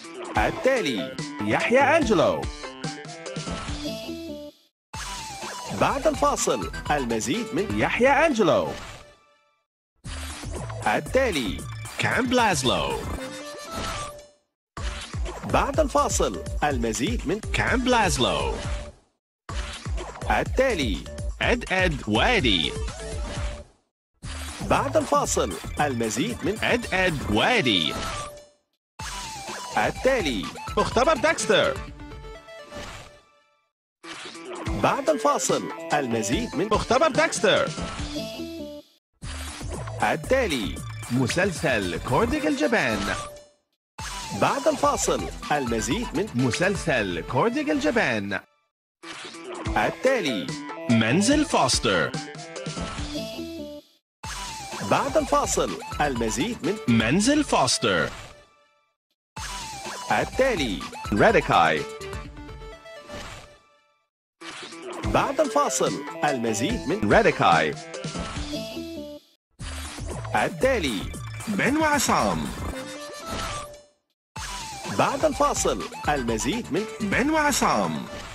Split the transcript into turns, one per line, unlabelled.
التالي يحيى أنجلو. بعد الفاصل المزيد من يحيى أنجلو. التالي كام بلازلو. بعد الفاصل المزيد من كام بلازلو. التالي إد وادي. بعد الفاصل المزيد من إد وادي. التالي مختبر ديكستر. بعد الفاصل المزيد من مختبر ديكستر. التالي مسلسل كوردق الجبان. بعد الفاصل المزيد من مسلسل كوردق الجبان. التالي منزل فوستر. بعد الفاصل المزيد من منزل فوستر. التالي راديكاي. بعد الفاصل المزيد من راديكاي. التالي بن وعصام. بعد الفاصل المزيد من بن وعصام.